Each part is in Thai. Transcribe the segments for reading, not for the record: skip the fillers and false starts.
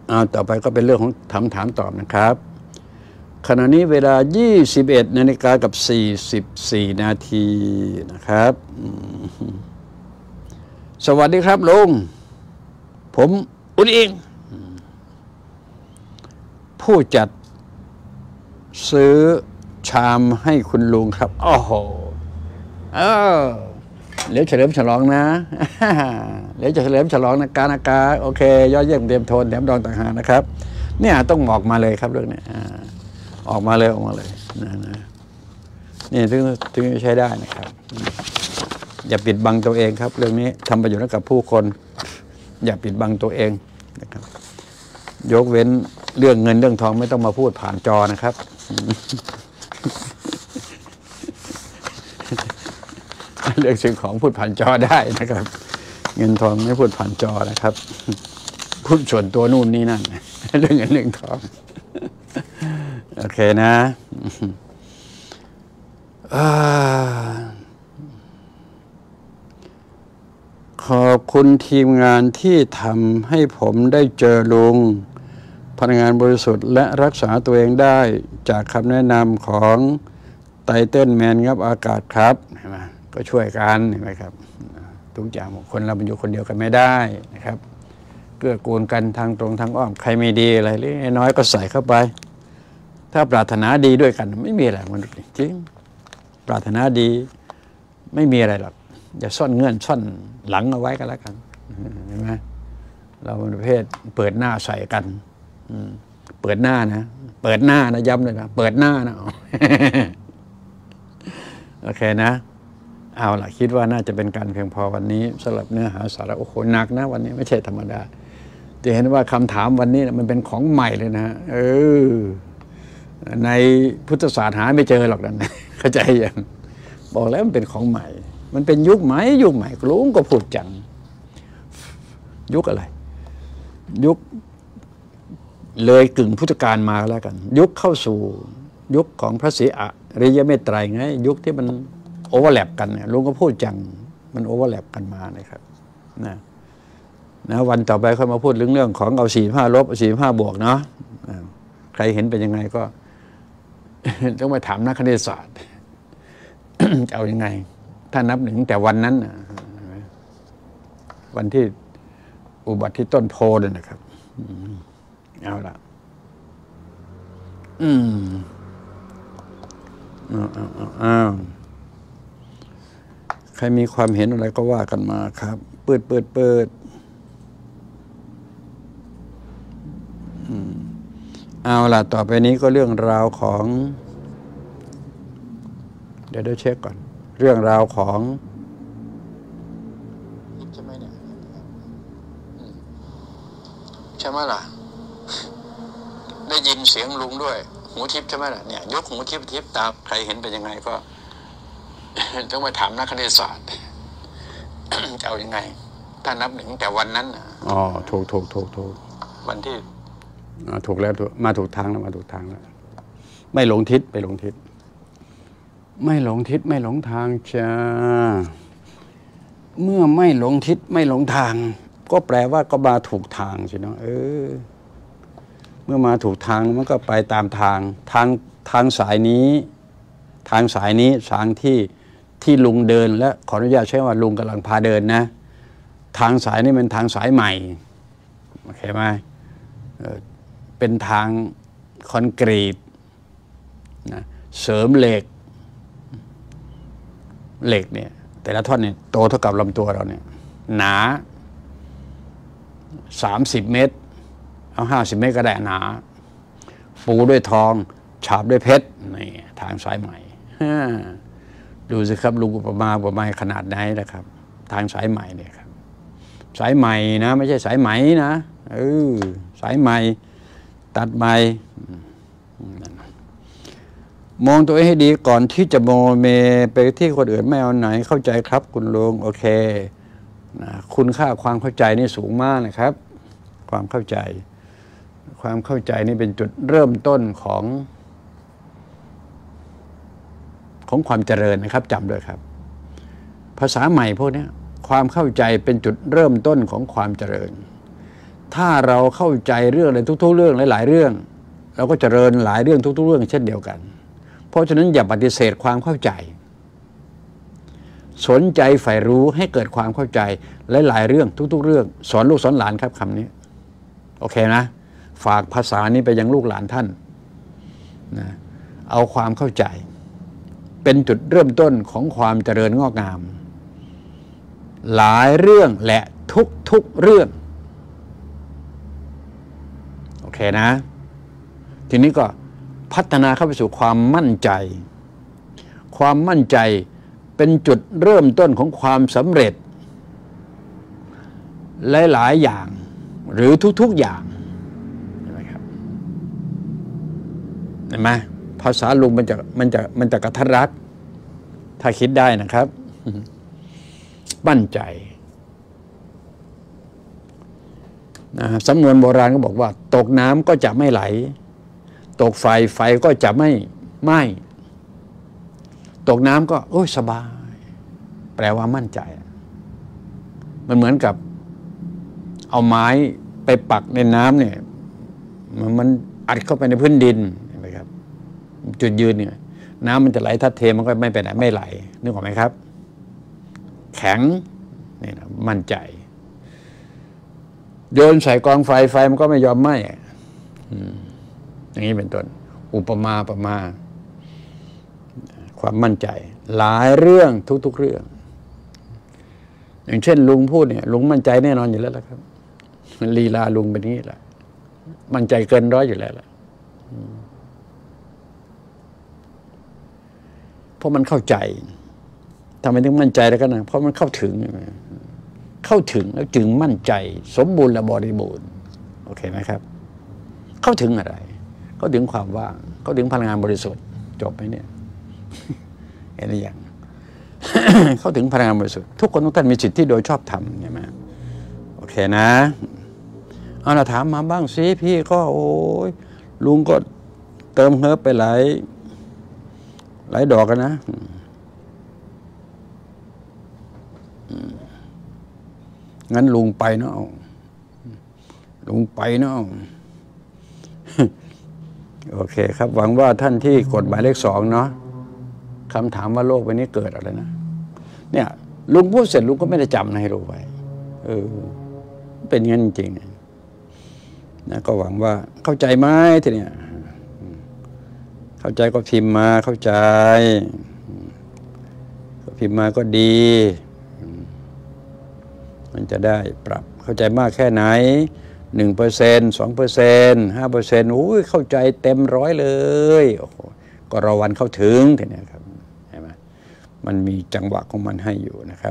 ต่อไปก็เป็นเรื่องของถามตอบนะครับขณะนี้เวลา 21 นาฬิกากับ 44 นาทีนะครับสวัสดีครับลุงผมอุ้นอิงผู้จัดซื้อชามให้คุณลุงครับโอ้โหเดี๋ยวเฉลิมฉลองนะเดี๋ยวจะเฉลิมฉลองนะการากาโอเคยอดเยี่ยมเตรียมโทนแถมดองต่างหากนะครับเนี่ยต้องออกมาเลยครับเรื่องนี้ออกมาเลยนะนี่ถึงใช้ได้นะครับอย่าปิดบังตัวเองครับเรื่องนี้ทำประโยชน์ให้กับผู้คนอย่าปิดบังตัวเองนะครับยกเว้นเรื่องเงินเรื่องทองไม่ต้องมาพูดผ่านจอนะครับเรื่องสิ่งของพูดผ่านจอได้นะครับเงินทองไม่พูดผ่านจอนะครับพูดส่วนตัวนู่นนี่นั่นเรื่องเงินเรื่องทองโอเคนะขอบคุณทีมงานที่ทำให้ผมได้เจอลุงพนักงานบริสุทธิ์และรักษาตัวเองได้จากคำแนะนำของไตเติ้ลแมนงับอากาศครับเห็นไหมก็ช่วยกันเห็นไหมครับทุกอย่างคนเราอยู่คนเดียวกันไม่ได้นะครับเกื้อกูลกันทางตรงทางอ้อมใครไม่ดีอะไรเล็กน้อยก็ใส่เข้าไปถ้าปรารถนาดีด้วยกันไม่มีอะไรมันจริงปรารถนาดีไม่มีอะไรหรอกอย่าซ่อนเงื่อนซ่อนหลังเอาไว้กันแล้วกันเห็นไหมเราเป็นประเภทเปิดหน้าใส่กันเปิดหน้านะเปิดหน้านะย้ำเลยนะเปิดหน้านะโอเคนะเอาล่ะคิดว่าน่าจะเป็นการเพียงพอวันนี้สำหรับเนื้อหาสาระโอ้โหหนักนะวันนี้ไม่ใช่ธรรมดาจะเห็นว่าคำถามวันนี้มันเป็นของใหม่เลยนะในพุทธศาสนาไม่เจอหรอกนะเข้าใจยังบอกแล้วมันเป็นของใหม่มันเป็นยุคใหม่ลุงก็พูดจังยุคอะไรยุคเลยกึ่งพุทธกาลมาแล้วกันยุคเข้าสู่ยุคของพระศรีอริยเมตไตรไงยุคที่มันโอเวอร์แลปกันเนี่ยลุงก็พูดจังมันโอเวอร์แลปกันมานะครับนะวันต่อไปค่อยมาพูดเรื่องของเอา45 ลบ45 บวกเนาะใครเห็นเป็นยังไงก็ต้องไปถามนักคณิตศาสตร์จะเอายังไงถ้านับหนึ่งแต่วันนั้นวันที่อุบัติที่ต้นโพนั่นนะครับเอาละใครมีความเห็นอะไรก็ว่ากันมาครับเปิดเอาล่ะต่อไปนี้ก็เรื่องราวของเดี๋ยวเช็คก่อนเรื่องราวของใช่ไหมเนี่ยใช่ไหมล่ะได้ยินเสียงลุงด้วยหูทิพย์ใช่ไหมล่ะเนี่ยยกหูทิพย์ตามใครเห็นเป็นยังไงก็ต้องไปถามนักคณิตศาสตร์จะเอายังไงถ้านับหนึ่งแต่วันนั้นถูกวันที่ถูกแล้วมาถูกทางแล้วไม่หลงทิศไปหลงทิศไม่หลงทิศไม่หลงทางจ้าเมื่อไม่หลงทิศไม่หลงทางก็แปลว่าก็มาถูกทางสิเนาะเมื่อมาถูกทางมันก็ไปตามทางสายนี้ทางที่ลุงเดินและขออนุญาตใช้ว่าลุงกำลังพาเดินนะทางสายนี้เป็นทางสายใหม่โอเคไหมเป็นทางคอนกรีตนะเสริมเหล็กเนี่ยแต่ละท่อนเนี่ยโตเท่ากับลำตัวเราเนี่ยหนา30 เมตรเอา50 เมตรก็ได้หนาปูด้วยทองฉาบด้วยเพชรนี่ทางสายใหม่ดูสิครับลุงอุปมาขนาดไหนนะครับทางสายใหม่เนี่ยครับสายใหม่นะไม่ใช่สายไหมนะสายใหม่ตัดใหม่มองตัวเองให้ดีก่อนที่จะโมเมไปที่คนอื่นไม่เอาไหนเข้าใจครับคุณลุงโอเคนะคุณค่าความเข้าใจนี่สูงมากนะครับความเข้าใจนี่เป็นจุดเริ่มต้นของความเจริญนะครับจำด้วยครับภาษาใหม่พวกนี้ความเข้าใจเป็นจุดเริ่มต้นของความเจริญถ้าเราเข้าใจเรื่องอะไรทุกๆเรื่องหลายๆเรื่องเราก็เจริญหลายเรื่องทุกๆเรื่องเช่นเดียวกันเพราะฉะนั้นอย่าปฏิเสธความเข้าใจสนใจใฝ่รู้ให้เกิดความเข้าใจหลายๆเรื่องทุกๆเรื่องสอนลูกสอนหลานครับคำนี้โอเคนะฝากภาษานี้ไปยังลูกหลานท่านนะเอาความเข้าใจเป็นจุดเริ่มต้นของความเจริญงอกงามหลายเรื่องและทุกๆเรื่องโอเคนะทีนี้ก็พัฒนาเข้าไปสู่ความมั่นใจความมั่นใจเป็นจุดเริ่มต้นของความสำเร็จหลายๆอย่างหรือทุกๆอย่างเห็นไหมครับเห็นไหมภาษาลุงมันจะกระทัดรัดถ้าคิดได้นะครับมั่นใจนะสำนวนโบราณก็บอกว่าตกน้ำก็จะไม่ไหลตกไฟก็จะไม่ไหม้ตกน้ำก็โอ้ยสบายแปลว่ามั่นใจมันเหมือนกับเอาไม้ไปปักในน้ำเนี่ยมันอัดเข้าไปในพื้นดินเห็นไหมครับจุดยืนเนี่ยน้ำมันจะไหลทัดเทมันก็ไม่ไปไหนไม่ไหลนึกออกไหมครับแข็งนี่นะมั่นใจโยนใส่กองไฟมันก็ไม่ยอมไหม้อย่างนี้เป็นต้นอุปมาประมาความมั่นใจหลายเรื่องทุกๆเรื่องอย่างเช่นลุงพูดเนี่ยลุงมั่นใจแน่นอนอยู่แล้วครับมันลีลาลุงเป็นนี้แหละมั่นใจเกินร้อยอยู่แล้วล่ะเพราะมันเข้าใจทำไมถึงมั่นใจแล้วกันนะเพราะมันเข้าถึงแล้วจึงมั่นใจสมบูรณ์และบริบูรณ์โอเคไหมครับเข้าถึงอะไรเข้าถึงความว่างเข้าถึงพลังงานบริสุทธิ์จบไหมเนี่ยเห็นหรือยัง เข้าถึงพลังงานบริสุทธิ์ทุกคนทุกท่านมีสิทธิที่โดยชอบธรรมใช่ไหมโอเคนะเอาล่ะถามมาบ้างสิพี่ก็โอ้ยลุงก็เติมเฮิร์บไปหลายดอกกันนะงั้นลุงไปเนาะลุงไปเนาะโอเคครับหวังว่าท่านที่กดหมายเลข 2เนาะคำถามว่าโลกใบนี้เกิดอะไรนะเนี่ยลุงพูดเสร็จลุงก็ไม่ได้จำนะให้รู้ไว้เป็นงั้นจริงๆนะก็หวังว่าเข้าใจไหมทีเนี้ยเข้าใจก็พิมพ์มาเข้าใจพิมพ์มาก็ดีมันจะได้ปรับเข้าใจมากแค่ไหน 1% 2% 5%อุ้ยเข้าใจเต็ม100เลยโอ้โหก็รอวันเข้าถึงทีนี้ครับเห็นไหมมันมีจังหวะของมันให้อยู่นะครับ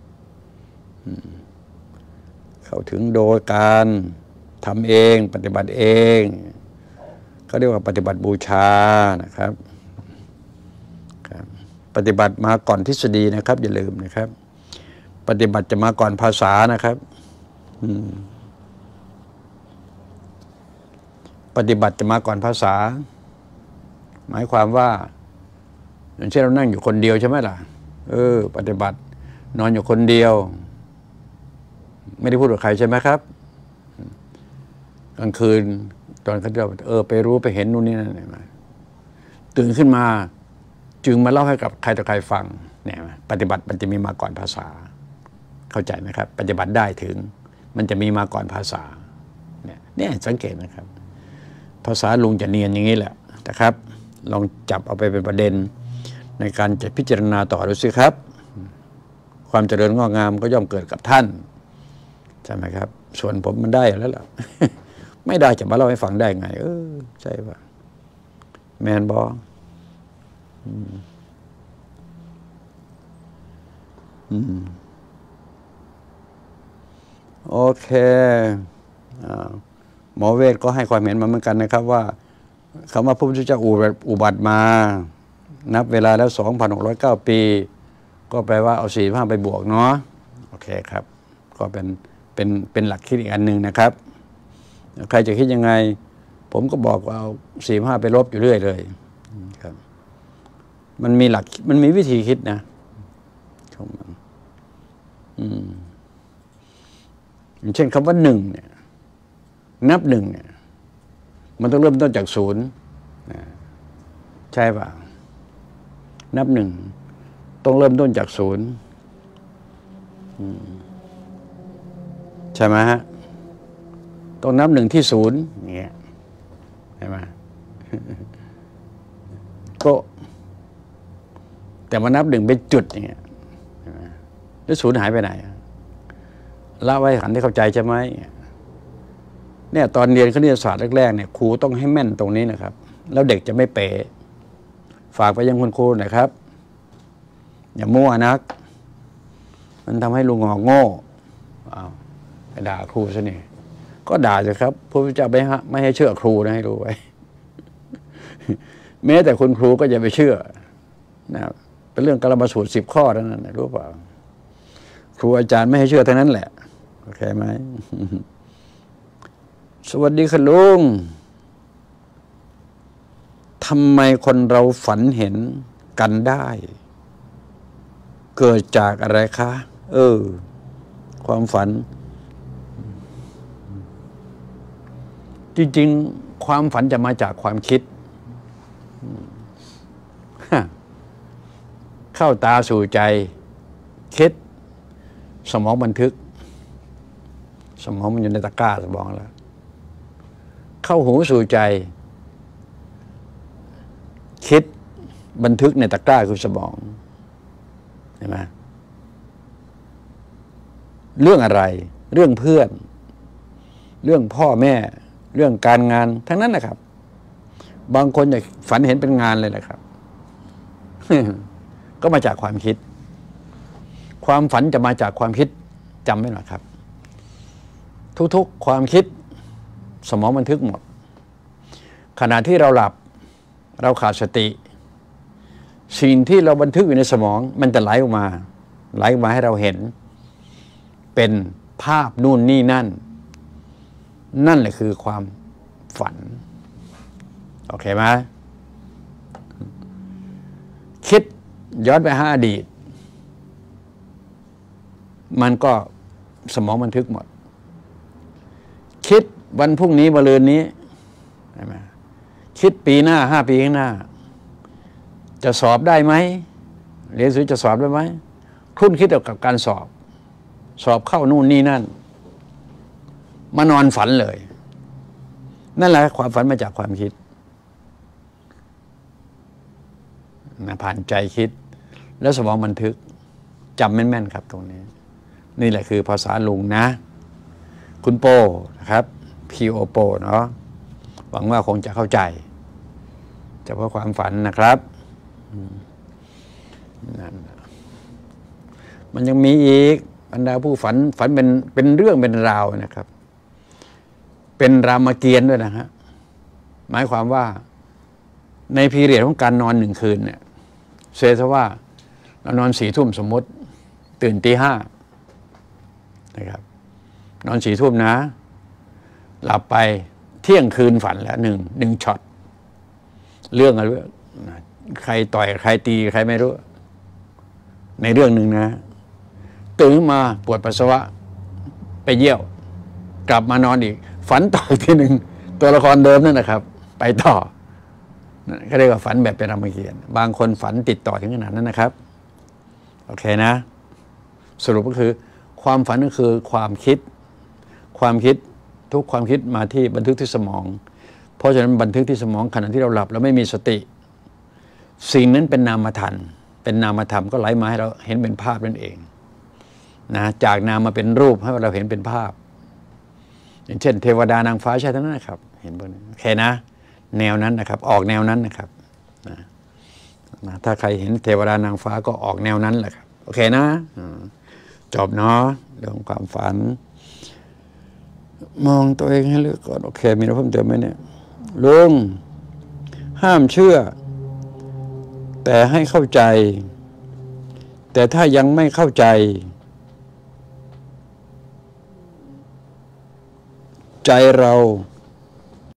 เข้าถึงโดยการทำเองปฏิบัติเองเขาเรียกว่าปฏิบัติบูชานะครับปฏิบัติมาก่อนทฤษฎีนะครับอย่าลืมนะครับปฏิบัติจะมาก่อนภาษานะครับปฏิบัติจะมาก่อนภาษาหมายความว่าอย่างเช่นเรานั่งอยู่คนเดียวใช่ไหมล่ะปฏิบัตินอนอยู่คนเดียวไม่ได้พูดกับใครใช่ไหมครับกลางคืนตอนเขาจะไปรู้ไปเห็นนู่นนี่นั่นอะไรมาตื่นขึ้นมาจึงมาเล่าให้กับใครต่อใครฟังเนี่ยปฏิบัติมันจะมีมาก่อนภาษาเข้าใจไหมครับปฏิบัติได้ถึงมันจะมีมาก่อนภาษาเนี่ยสังเกตนะครับภาษาลุงจะเนียนอย่างนี้แหละนะครับลองจับเอาไปเป็นประเด็นในการจะพิจารณาต่อดูสิครับความเจริญงอกงามก็ย่อมเกิดกับท่านใช่ไหมครับส่วนผมมันได้แล้วล่ะ ไม่ได้จะมาเล่าให้ฟังได้ไงใช่ป่ะแมนบอโอเคหมอเวทก็ให้ความเห็นมาเหมือนกันนะครับว่าคำว่าพระพุทธเจ้าอุบัติมานับเวลาแล้ว 2,609 ปีก็แปลว่าเอา45ไปบวกเนาะโอเคครับก็เป็นหลักคิดอีกอันหนึ่งนะครับใครจะคิดยังไงผมก็บอกว่าเอา45ไปลบอยู่เรื่อยเลยครับมันมีหลักมันมีวิธีคิดนะของมันอย่างเช่นคำว่า1เนี่ยนับหนึ่งเนี่ยมันต้องเริ่มต้นจากศูนย์ใช่ป่ะนับหนึ่งต้องเริ่มต้นจากศูนย์ใช่ไหมฮะต้องนับหนึ่งที่ศูนย์เนี่ยใช่ไหมก็แต่มานับหนึ่งเป็นจุดอย่างเงี้ยแล้วศูนย์หายไปไหนละไว้หันที่เข้าใจใช่ไหมเนี่ยตอนเรียนคณิตศาสตร์แรกๆเนี่ยครูต้องให้แม่นตรงนี้นะครับแล้วเด็กจะไม่เป๋ฝากไปยังคุณครูหน่อยครับอย่ามั่วนักมันทำให้ลุงหอกโง่ไปด่าครูซะนี่ก็ด่าสิครับพระพุทธเจ้าไม่ให้เชื่อครูนะให้รู้ไว้ แม้แต่คุณครูก็อย่าไปเชื่อนะเป็นเรื่องกรรมสูตร10 ข้อนั้นนะรู้เปล่าครูอาจารย์ไม่ให้เชื่อทั้งนั้นแหละโอเคไหม สวัสดีค่ะลุงทำไมคนเราฝันเห็นกันได้เกิดจากอะไรคะความฝันจริงๆความฝันจะมาจากความคิดเข้าตาสู่ใจคิดสมองบันทึกสมองมันอยู่ในตะกร้าสมองแล้วเข้าหูสู่ใจคิดบันทึกในตะกร้าคือสมองเห็นไหมเรื่องอะไรเรื่องเพื่อนเรื่องพ่อแม่เรื่องการงานทั้งนั้นนะครับบางคนอยากฝันเห็นเป็นงานเลยนะครับ ก็มาจากความคิดความฝันจะมาจากความคิดจำไว้หน่อยครับทุกๆความคิดสมองบันทึกหมดขณะที่เราหลับเราขาดสติสิ่งที่เราบันทึกอยู่ในสมองมันจะไหลออกมาให้เราเห็นเป็นภาพนู่นนี่นั่นแหละคือความฝันโอเคไหมคิดย้อนไปหาอดีตมันก็สมองบันทึกหมดคิดวันพรุ่งนี้มะรืนนี้ใช่ไหมคิดปีหน้า5 ปีข้างหน้าจะสอบได้ไหมเรียนสูงจะสอบได้ไหมคุ้นคิดเกี่ยวกับการสอบเข้านู่นนี่นั่นมานอนฝันเลยนั่นแหละความฝันมาจากความคิดนะผ่านใจคิดแล้วสมองบันทึกจำแม่นๆครับตรงนี้นี่แหละคือภาษาลุงนะคุณโปนะครับ P.O. โปเนาะหวังว่าคงจะเข้าใจเฉพาะความฝันนะครับนั่นมันยังมีอีกบรรดาผู้ฝันเป็นเรื่องเป็นราวนะครับเป็นรามเกียรติ์ด้วยนะฮะหมายความว่าในพีเรียดของการนอน1 คืนเนี่ยเสียซะว่าเรานอน4 ทุ่มสมมติตื่นตี 5นะครับนอน4 ทุ่มนะหลับไปเที่ยงคืนฝันแล้วหนึ่งช็อตเรื่องอะไรใครต่อยใครตีใครไม่รู้ในเรื่องหนึ่งนะตื่นมาปวดปัสสาวะไปเยี่ยวกลับมานอนอีกฝันต่อทีหนึ่งตัวละครเดิมนั่นนะครับไปต่อก็เรียกว่าฝันแบบเป็นรามเกียรติ์บางคนฝันติดต่อถึงขนาดนั้นนะครับโอเคนะสรุปก็คือความฝันก็คือความคิดทุกความคิดมาที่บันทึกที่สมองเพราะฉะนั้นบันทึกที่สมองขณะที่เราหลับแล้วไม่มีสติสิ่งนั้นเป็นนามธรรมก็ไหลมาให้เราเห็นเป็นภาพนั่นเองนะจากนามมาเป็นรูปให้เราเห็นเป็นภาพอย่างเช่นเทวดานางฟ้าใช่ทั้งนั้นนะครับเห็นบนโอเคนะแนวนั้นนะครับออกแนวนั้นนะครับนะถ้าใครเห็นเทวดานางฟ้าก็ออกแนวนั้นแหละครับโอเคนะจบเนาะเรื่องความฝันมองตัวเองให้ลึกก่อนโอเคมีอะไรเพิ่มเติมไหมเนี่ยลุงห้ามเชื่อแต่ให้เข้าใจแต่ถ้ายังไม่เข้าใจใจเรา